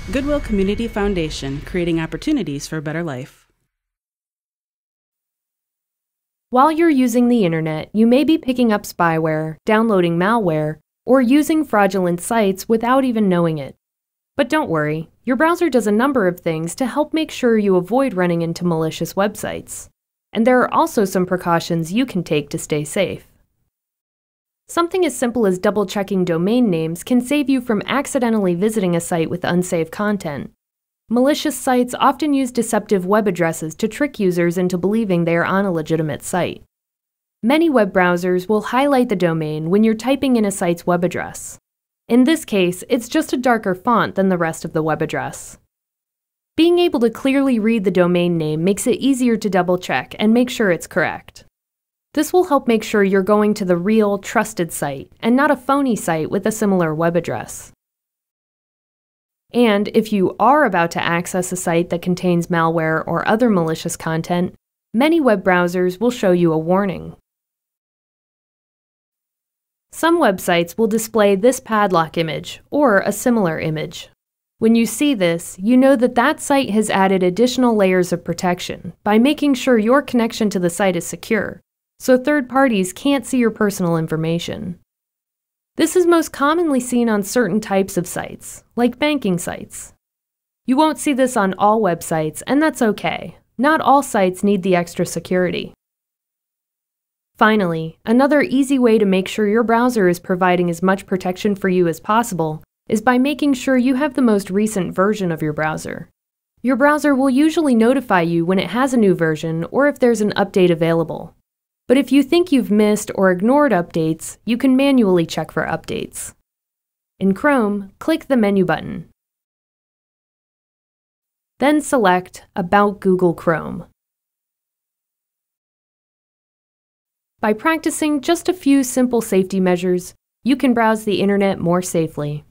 Goodwill Community Foundation, creating opportunities for a better life. While you're using the internet, you may be picking up spyware, downloading malware, or using fraudulent sites without even knowing it. But don't worry, your browser does a number of things to help make sure you avoid running into malicious websites. And there are also some precautions you can take to stay safe. Something as simple as double-checking domain names can save you from accidentally visiting a site with unsafe content. Malicious sites often use deceptive web addresses to trick users into believing they are on a legitimate site. Many web browsers will highlight the domain when you're typing in a site's web address. In this case, it's just a darker font than the rest of the web address. Being able to clearly read the domain name makes it easier to double-check and make sure it's correct. This will help make sure you're going to the real, trusted site, and not a phony site with a similar web address. And if you are about to access a site that contains malware or other malicious content, many web browsers will show you a warning. Some websites will display this padlock image, or a similar image. When you see this, you know that that site has added additional layers of protection by making sure your connection to the site is secure, so third parties can't see your personal information. This is most commonly seen on certain types of sites, like banking sites. You won't see this on all websites, and that's okay. Not all sites need the extra security. Finally, another easy way to make sure your browser is providing as much protection for you as possible is by making sure you have the most recent version of your browser. Your browser will usually notify you when it has a new version or if there's an update available. But if you think you've missed or ignored updates, you can manually check for updates. In Chrome, click the Menu button. Then select About Google Chrome. By practicing just a few simple safety measures, you can browse the internet more safely.